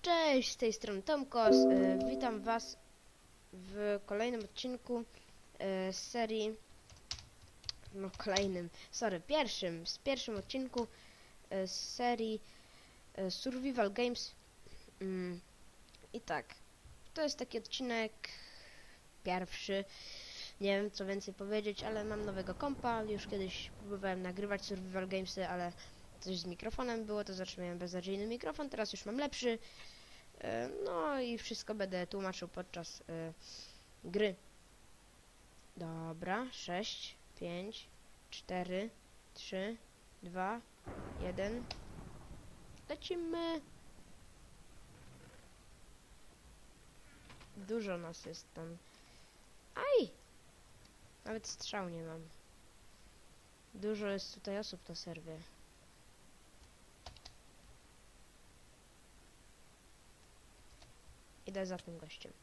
Cześć, z tej strony Tomkos. Witam was w kolejnym odcinku z serii, pierwszym odcinku z serii Survival Games. I tak, to jest taki odcinek pierwszy. Nie wiem co więcej powiedzieć, ale mam nowego kompa. Już kiedyś próbowałem nagrywać Survival Gamesy, ale coś z mikrofonem było, to znaczy miałem beznadziejny mikrofon, teraz już mam lepszy. No i wszystko będę tłumaczył podczas gry. Dobra, 6, 5, 4, 3, 2, 1. Lecimy. Dużo nas jest tam. Aj! Nawet strzał nie mam. Dużo jest tutaj osób na serwie. Idę za tym gościem.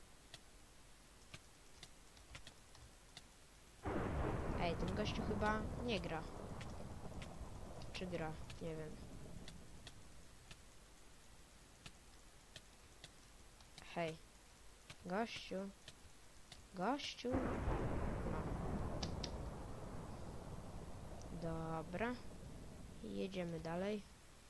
Ej, ten gościu chyba nie gra. Czy gra? Nie wiem. Hej. Gościu. Gościu. No. Dobra. Jedziemy dalej.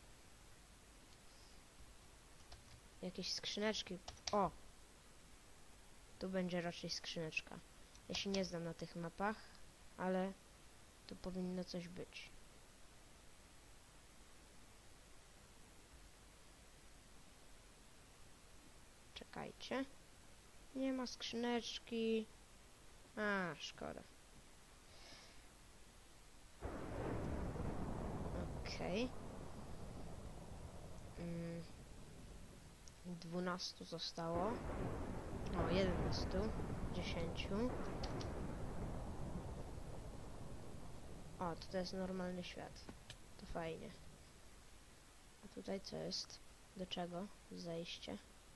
Jakieś skrzyneczki. O! Tu będzie raczej skrzyneczka. Ja się nie znam na tych mapach, ale tu powinno coś być. Czekajcie. Nie ma skrzyneczki. A, szkoda. Okej. 12 zostało. O, 11. 10. O, to jest normalny świat. To fajnie. A tutaj co jest? Do czego? Zejście.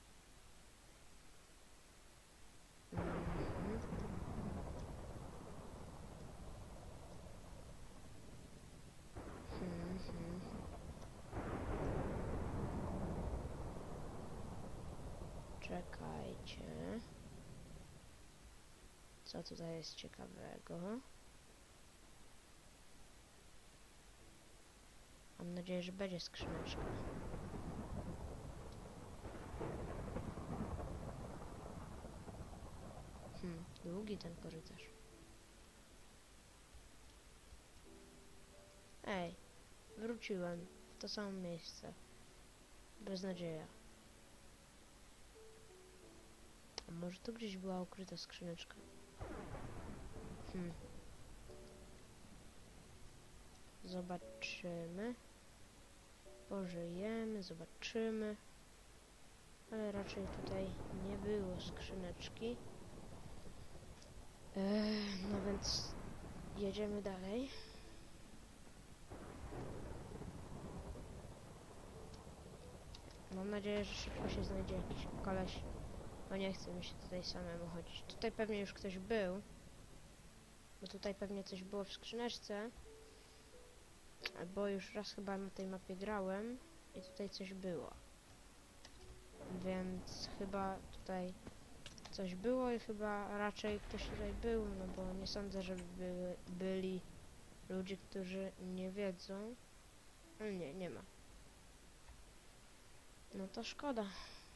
Czekajcie. Co tutaj jest ciekawego? Mam nadzieję, że będzie skrzyneczka. Długi ten korytarz. Ej, wróciłem w to samo miejsce. Beznadzieja. A może tu gdzieś była ukryta skrzyneczka? Zobaczymy. Pożyjemy, zobaczymy. Ale raczej tutaj nie było skrzyneczki. No więc jedziemy dalej. Mam nadzieję, że szybko się znajdzie jakiś koleś. Bo nie chce mi się tutaj samemu chodzić. Tutaj pewnie już ktoś był. Bo tutaj pewnie coś było w skrzyneczce. Bo już raz chyba na tej mapie grałem. I tutaj coś było. Więc chyba tutaj coś było i chyba raczej ktoś tutaj był. No bo nie sądzę, żeby byli ludzie, którzy nie wiedzą. No nie, nie ma. No to szkoda.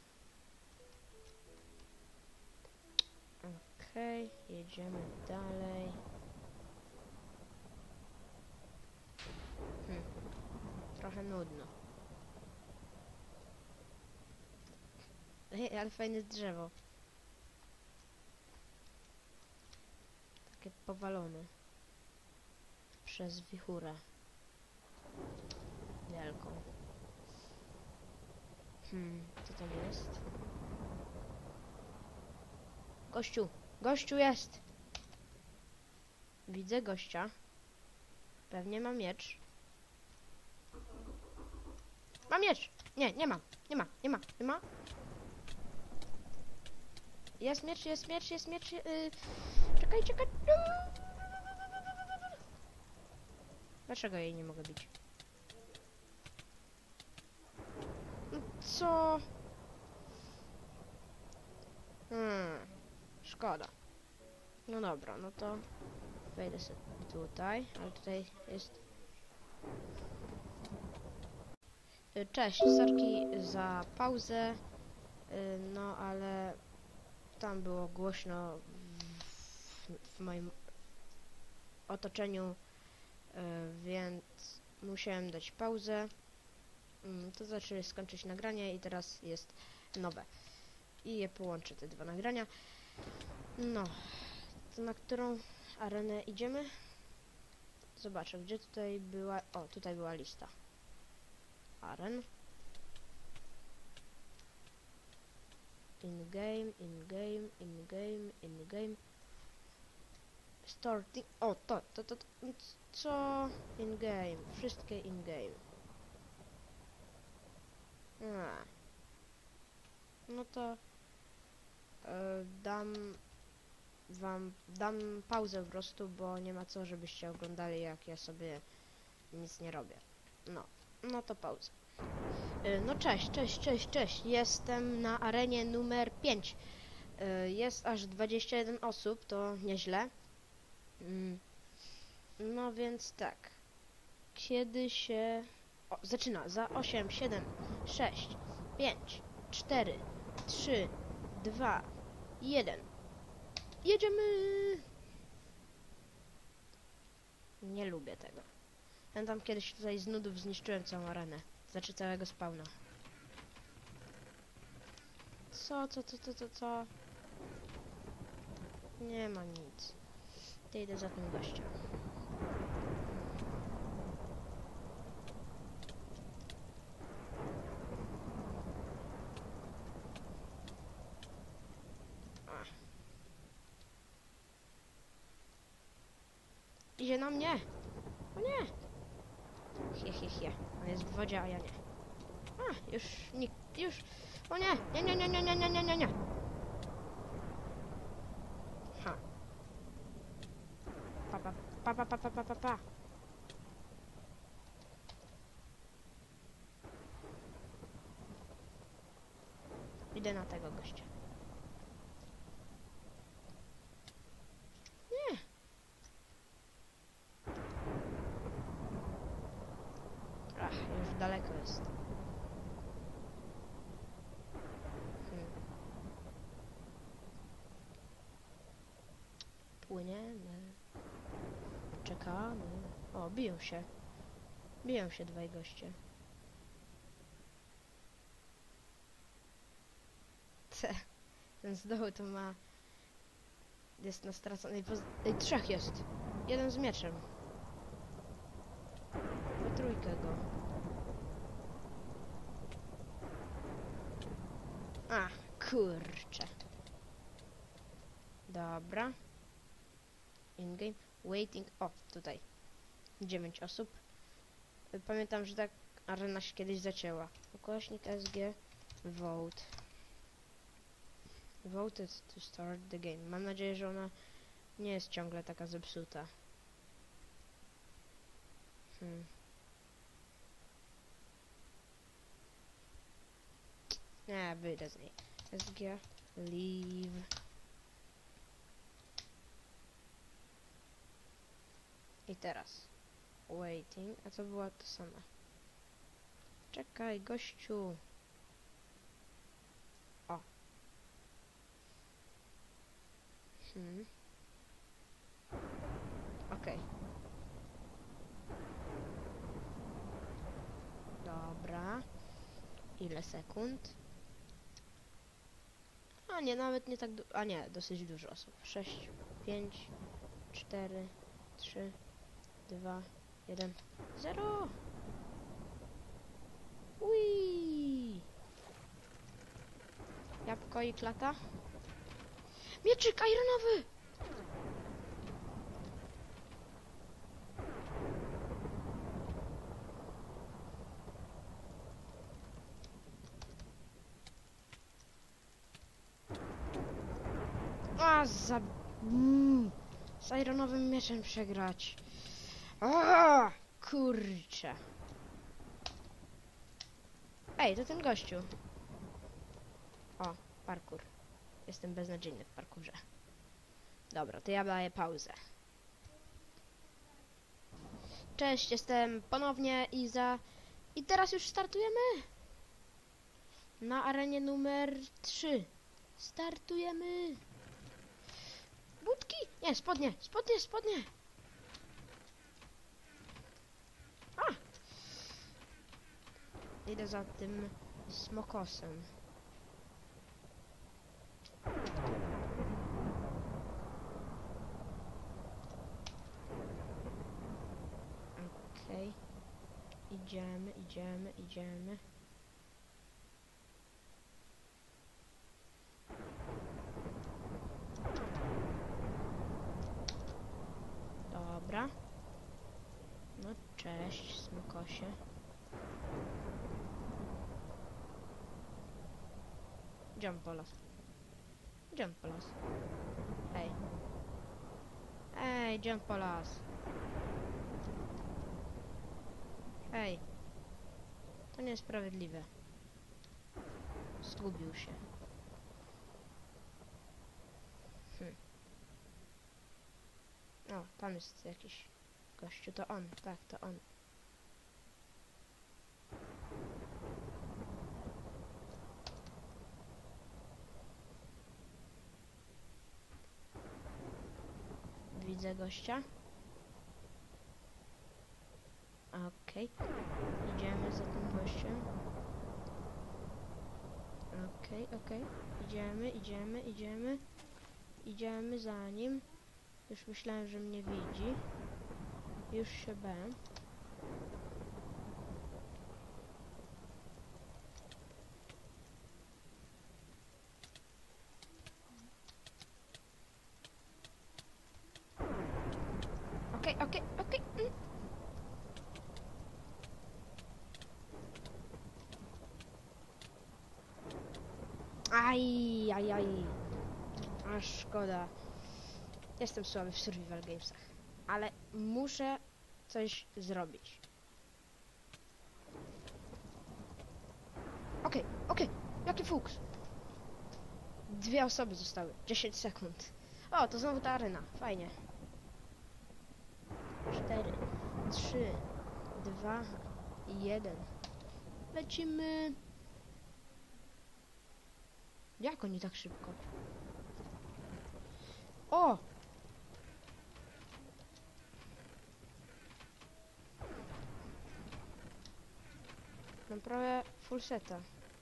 Okej, jedziemy dalej. Trochę nudno. Ej, ale fajne drzewo. Takie powalone. Przez wichurę. Wielką. Co tam jest? Gościu! Gościu jest! Widzę gościa. Pewnie ma miecz. Mam miecz! Nie, nie ma. Nie ma, nie ma, nie ma. Jest miecz, jest miecz, jest miecz. Czekaj, czekaj. Dlaczego jej nie mogę bić? Co? Szkoda. No dobra, no to wejdę sobie tutaj, ale tutaj jest... Cześć, sorki za pauzę, no ale tam było głośno w moim otoczeniu, więc musiałem dać pauzę. To znaczy skończyć nagranie i teraz jest nowe. I je połączę, te dwa nagrania. No, to na którą arenę idziemy? Zobaczę, gdzie tutaj była... O, tutaj była lista aren. In-game, in-game, in-game, in-game. Starting... O, to. Co? In-game. Wszystkie in-game. No to... dam pauzę po prostu, bo nie ma co, żebyście oglądali, jak ja sobie nic nie robię. No to pauza. No cześć. Jestem na arenie numer 5. Jest aż 21 osób, to nieźle. No więc tak. Kiedy się... O, zaczyna. Za 8, 7, 6, 5, 4, 3, 2, 1. Jedziemy! Nie lubię tego. Pamiętam, kiedyś tutaj z nudów zniszczyłem całą arenę. Znaczy całego spawna. Co? Nie ma nic. To idę za tym gościem. Idzie na mnie! O nie! He. On jest w wodzie, a ja nie. Już nikt, już... O nie! Nie. Ha. Pa. Idę na tego gościa. Nie! Już daleko jest. Płyniemy. Czekamy. O, biją się. Biją się dwaj goście. Ten z dołu to ma... Jest na straconej Ej, trzech jest. Jeden z mieczem. Po trójkę go. Kurczę. Dobra. In-game. Waiting. O, tutaj. 9 osób. Pamiętam, że tak arena się kiedyś zacięła. Ukośnik SG. Vote. Voted to start the game. Mam nadzieję, że ona nie jest ciągle taka zepsuta. Nie, wyjdę z niej. SG. Leave. I teraz. Waiting. A co była to sama? Czekaj, gościu. O. Okej. Dobra. Ile sekund? A nie, nawet nie tak a nie, dosyć dużo osób. 6, 5, 4, 3, 2, 1, 0. Ui. Jabłko i klata. Mieczyk ironowy! Z ironowym mieczem przegrać. Kurczę. Ej, to ten gościu. O, parkour. Jestem beznadziejny w parkurze. Dobra, to ja daję pauzę. Cześć, jestem ponownie Iza. I teraz już startujemy! Na arenie numer 3. Startujemy! Budki! Nie, spodnie! Spodnie, spodnie! A! Idę za tym smokosem. Okej. Idziemy, idziemy, idziemy. Dobra. No cześć, smokosie. Jump po las. Jump po las. Ej. Ej, jump po las. Ej. To niesprawiedliwe. Zgubił się. O, tam jest jakiś gościu. To on, tak, to on. Widzę gościa. Okej. Idziemy za tym gościem. Okej. Idziemy, idziemy, idziemy. Idziemy za nim. Już myślałem, że mnie widzi. Już się bałem. Okej. Aj. A szkoda. Jestem słaby w survival gamesach. Ale muszę coś zrobić. Okej. Jaki fuks? 2 osoby zostały. 10 sekund. O, to znowu ta arena. Fajnie. 4, 3, 2, 1. Lecimy. Jak oni tak szybko? O! Mam prawie full seta.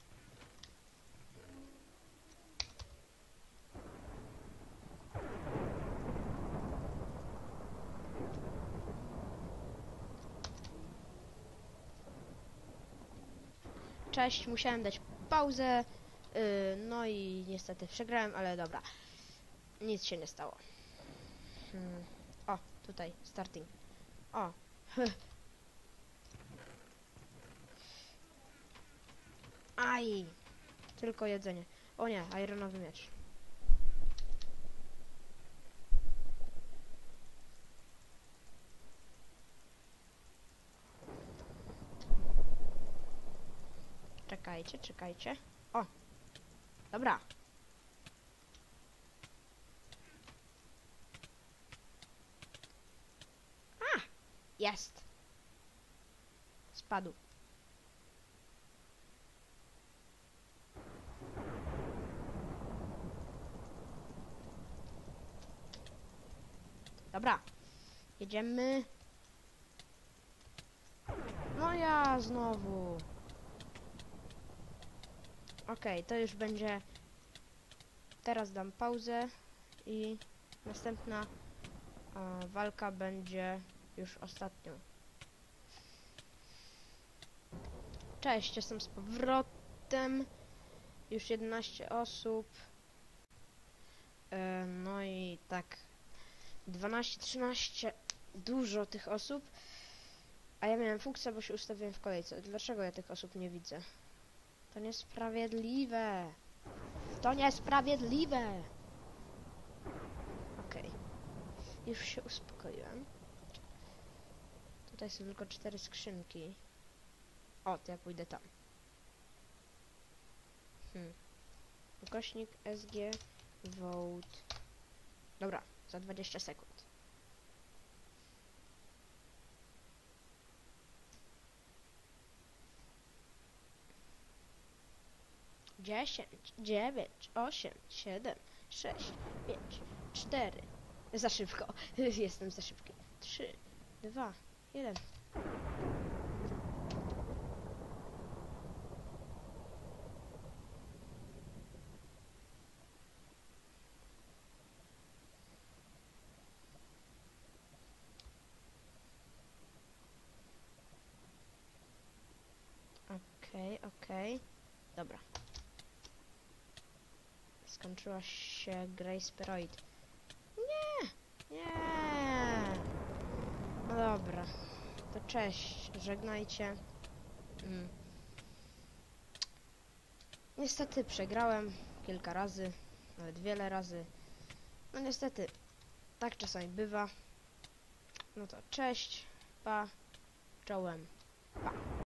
Cześć, musiałem dać pauzę. No i niestety przegrałem, ale dobra. Nic się nie stało. O, tutaj, starting. O. Aj. Tylko jedzenie. O nie, ironowy miecz. Czekajcie. O. Dobra. Jest. Spadł. Dobra. Jedziemy. No ja znowu. Okej, to już będzie... Teraz dam pauzę i następna walka będzie już ostatnią. Cześć, jestem z powrotem. Już 11 osób. No i tak 12, 13, dużo tych osób. A ja miałem fuksa, bo się ustawiłem w kolejce. Dlaczego ja tych osób nie widzę? To niesprawiedliwe. To niesprawiedliwe. Okej. Już się uspokoiłem. Tutaj są tylko 4 skrzynki. O, to ja pójdę tam. Ukośnik SG Vote. Dobra, za 20 sekund. Dziesięć, 9, 8, 7, 6, 5, 4. Za szybko. Jestem za szybki. 3, 2, 1. Okej. Dobra. Skończyła się Grace Period. Nie! No dobra. To cześć. Żegnajcie. Niestety przegrałem kilka razy. Nawet wiele razy. No niestety. Tak czasami bywa. No to cześć. Pa. Czołem. Pa.